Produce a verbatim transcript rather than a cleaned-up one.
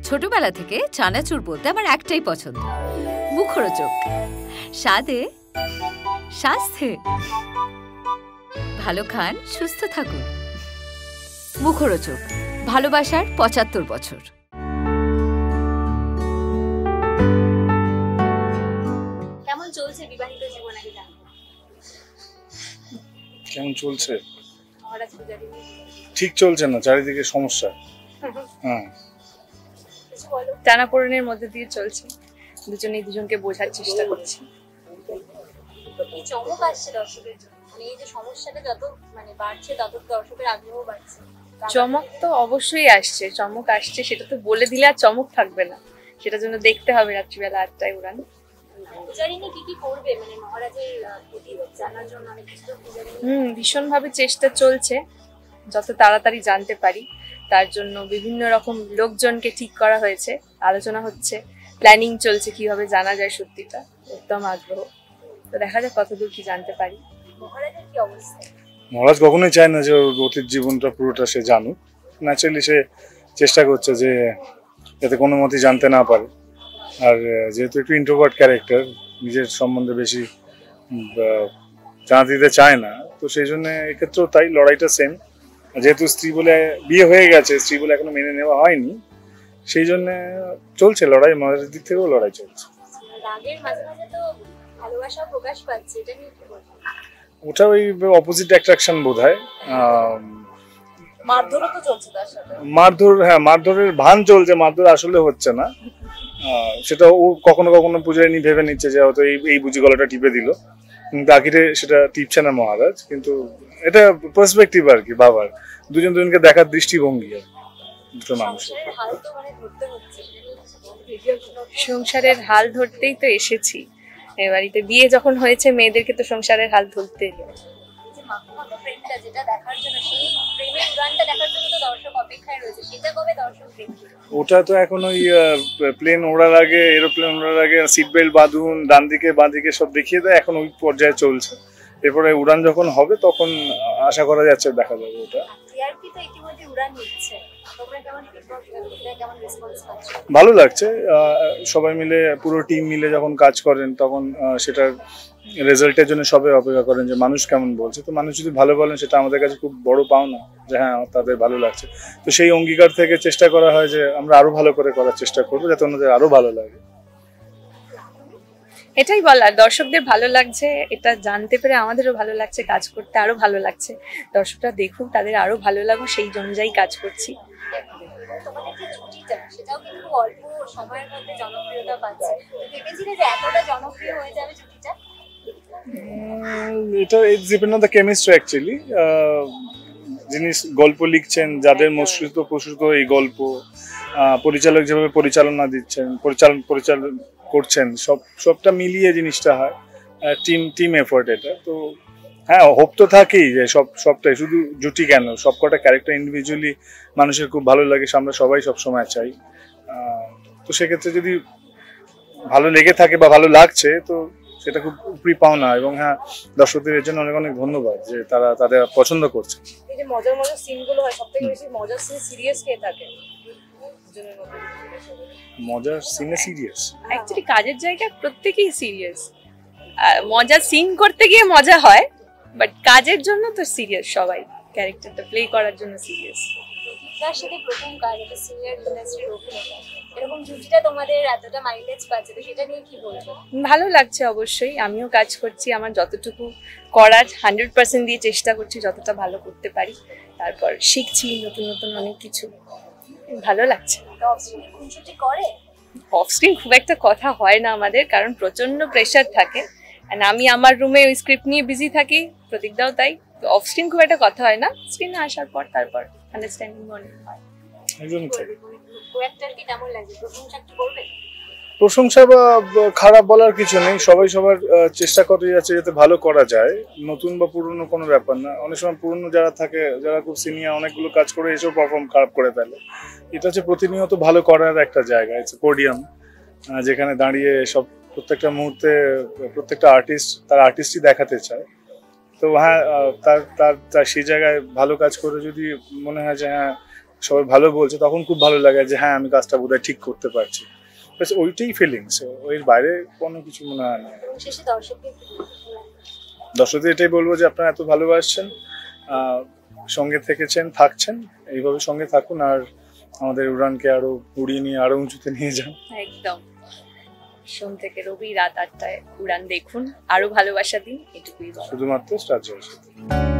ছোটবেলা থেকে চানাচুর বলতে আমার একটাই পছন্দ, মুখরোচক, স্বাদে স্বাস্থ্যে। ভালো খান, সুস্থ থাকুন। মুখরোচক, ভালোবাসার পঁচাত্তর বছর। কেমন চলছে বিবাহিত জীবন? কেমন চলছে? ঠিক চলছে না, চারিদিকে সমস্যা। হ্যাঁ, টানাপোড়েনের মধ্যে দিয়ে চলছে, দুজনেই দুজনকে বোঝার চেষ্টা করছি। চমক আসছে দর্শকের জন্য, মানে এই যে সমস্যাটা যত মানে বাড়ছে তত দর্শকের আগ্রহ বাড়ছে। চমক তো অবশ্যই আসছে, চমক আসছে, সেটা তো বলে দিলে আর চমক থাকবে না, সেটার জন্য দেখতে হবে রাত্রিবেলা আটটায় উড়ান। পূজারিনী কি কি করবে মানে মহারাজের প্রতি জানার জন্য? অনেক কিছু পূজারিনী হুম ভীষণ ভাবে চেষ্টা চলছে যত তাড়াতাড়ি জানতে পারি, তার জন্য বিভিন্ন রকম লোকজনকে ঠিক করা হয়েছে, আলোচনা হচ্ছে, প্ল্যানিং চলছে কিভাবে জানা যায় সত্যিটা। একদম আগ্রহ, তো দেখা যাক কতদূর কি জানতে পারি। মহারাজের কি অবস্থা? মহারাজ কখনোই চায় না যে ওর অতীত জীবনটা পুরোটা সে জানুক। ন্যাচারালি সে চেষ্টা করছে যে যাতে কোনো মতেই জানতে না পারে। আর যেহেতু একটু ইন্ট্রোভার্ট ক্যারেক্টার, নিজের সম্বন্ধে বেশি জানাতে দিতে চায় না, তো সেই জন্য এক্ষেত্রেও তাই লড়াইটা সেম। যেহেতু স্ত্রী বলে বিয়ে হয়ে গেছে, স্ত্রী বলে এখনো মেনে নেওয়া হয়নি, সেই জন্য চলছে লড়াই, মহারাজের দিক থেকেও লড়াই চলছে। রাগের মাঝে মাঝে তো ভালোবাসা প্রকাশ পাচ্ছে, এটা নিয়ে কি বলবো? ওটা ওই অপোজিট অ্যাট্রাকশন বোধহয়। মারধরও তো চলছে তার সাথে। মারধর, হ্যাঁ মারধরের ভান চলছে, মারধর আসলে হচ্ছে না। সেটা ও কখনো কখনো পূজায় নিয়ে ভেবে নিচ্ছে যে হয়তো এই এই বুঝি গলাটা টিপে দিল, কিন্তু আখিরে সেটা টিপছে না মহারাজ। কিন্তু এটা পার্সপেক্টিভ আর কি, বাবার দুজন দুজনকে দেখার দৃষ্টিভঙ্গি আর দুটো মানুষের। সংসারের হাল ধরতেই তো এসেছি এ বাড়িতে, বিয়ে যখন হয়েছে মেয়েদেরকে তো সংসারের হাল ধরতে হবে। ওটা তো এখন ওই প্লেন ওড়ার আগে, এরোপ্লেন ওড়ার আগে সিট বেল্ট বাঁধুন, ডান দিকে বাঁ দিকে সব দেখিয়ে দেয়, এখন ওই পর্যায়ে চলছে। এরপরে উড়ান যখন হবে তখন আশা করা যাচ্ছে দেখা যাবে ওটা। ভালো লাগছে, সবাই মিলে পুরো টিম মিলে যখন কাজ করেন তখন সেটার রেজাল্টের জন্য সবাই অপেক্ষা করেন যে মানুষ কেমন বলছে। তো মানুষ যদি ভালো বলেন সেটা আমাদের কাছে খুব বড় পাওনা, যে হ্যাঁ তাদের ভালো লাগছে। তো সেই অঙ্গীকার থেকে চেষ্টা করা হয় যে আমরা আরো ভালো করে করার চেষ্টা করবো যাতে অন্যদের আরো ভালো লাগে। এটাই বলার, দর্শকদের ভালো লাগছে এটা জানতে পেরে আমাদেরও ভালো লাগছে, কাজ করতে আরো ভালো লাগছে। দর্শকরা দেখুক, তাদের আরো ভালো লাগুক, সেই অনুযায়ী কাজ করছি। এটা it's depend on the chemistry actually. যিনি গল্প লিখছেন, যাদের মস্তিষ্ক প্রসূত এই গল্প, পরিচালক যেভাবে পরিচালনা দিচ্ছেন, পরিচালন পরিচালন করছেন, সব সবটা মিলিয়ে জিনিসটা হয়, টিম টিম এফোর্ট এটা। তো হ্যাঁ, হোপ তো থাকেই যে সব সবটাই, শুধু জুটি কেন, সবকটা ক্যারেক্টার ইন্ডিভিজুয়ালি মানুষের খুব ভালো লাগে, আমরা সবাই সবসময় চাই। তো সেক্ষেত্রে যদি ভালো লেগে থাকে বা ভালো লাগছে, তো সেটা খুব উপরি পাওনা। এবং হ্যাঁ, দর্শকদের এর জন্য অনেক অনেক ধন্যবাদ যে তারা তাদের পছন্দ করছে। এই যে মজার মজার সিনগুলো হয়, সবথেকে বেশি মজার সিন সিরিয়াস কে থাকে? মজার সিনে সিরিয়াস, অ্যাকচুয়ালি কাজের জায়গায় প্রত্যেকেই সিরিয়াস। মজার সিন করতে গিয়ে মজা হয়, বাট কাজের জন্য তো সিরিয়াস সবাই, ক্যারেক্টারটা প্লে করার জন্য সিরিয়াস। তার সাথে প্রথম কাজ একটা সিনিয়র ইন্ডাস্ট্রির অভিনেতা, এরকম জুটিটা তোমাদের এতটা মাইলেজ পাচ্ছে, তো সেটা নিয়ে কি বলবো? ভালো লাগছে অবশ্যই, আমিও কাজ করছি, আমার যতটুকু করার হান্ড্রেড পার্সেন্ট দিয়ে চেষ্টা করছি যতটা ভালো করতে পারি। তারপর শিখছি নতুন নতুন অনেক কিছু, ভালো লাগছে। অফ স্ক্রিন খুব একটা কথা হয় না আমাদের, কারণ প্রচন্ড প্রেশার থাকে। আমি আমার রুমে ওই স্ক্রিপ্ট নিয়ে বিজি থাকি, প্রতীকদাও তাই। অফ স্ক্রিন খুব একটা কথা হয় না, স্ক্রিনে আসার পর তারপর আন্ডারস্ট্যান্ডিং মনে হয়। প্রশংসা বা খারাপ বলার কিছু নেই, সবাই সবার চেষ্টা করে যাচ্ছে যাতে ভালো করা যায়। নতুন বা পুরনো কোনো ব্যাপার না। অনেক সময় পুরনো যারা থাকে, যারা খুব সিনিয়র, অনেকগুলো কাজ করে এসেও পারফর্ম খারাপ করে ফেলে। এটা হচ্ছে প্রতিনিয়ত ভালো করার একটা জায়গা, ইটস পোডিয়াম, যেখানে দাঁড়িয়ে সব প্রত্যেকটা মুহূর্তে প্রত্যেকটা আর্টিস্ট তার আর্টিস্টই দেখাতে চায়। তো হ্যাঁ, তার তার সেই জায়গায় ভালো কাজ করে যদি মনে হয় যে হ্যাঁ সবাই ভালো বলছে তখন খুব ভালো লাগে যে হ্যাঁ আমি কাজটা বোধহয় ঠিক করতে পারছি, ব্যাস ওইটাই ফিলিংস, ওর বাইরে কোনো কিছু মনে হয় না। এবং শেষে দর্শকদের কি বলবো? দর্শকদের এটাই বলবো যে আপনারা এত ভালোবাসছেন, আহ, সঙ্গে থেকেছেন, থাকছেন, এইভাবে সঙ্গে থাকুন আর আমাদের উড়ানকে আরো উড়িয়ে নিয়ে আরো উঁচুতে নিয়ে যান। একদম। সোম থেকে রবি রাত আটটায় উড়ান দেখুন, আরো ভালোবাসা দিন, এটুকুই বলা। শুধুমাত্র স্টার জলসাতে।